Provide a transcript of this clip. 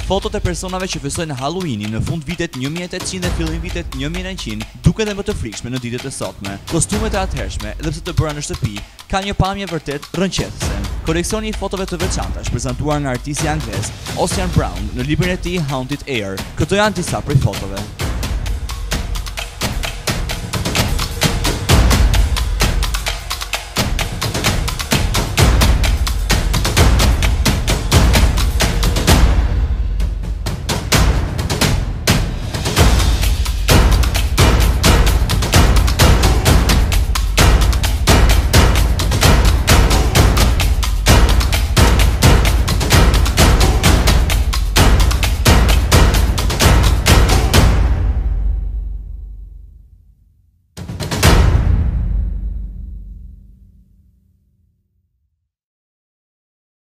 Fotot e personave që festojnë Halloweenin në fund vitet 1800 dhe fillim vitet 1900 duke dhe më të frikshme në ditët e sotme. Kostumet e atëhershme, edhe pse të bëra në shtëpi, ka një pamje vërtet rrënqethëse. Koleksioni i fotove të veçanta është prezantuar nga artisti anglez Ocean Brown në librin e tij Haunted Air. Këto janë disa prej fotove.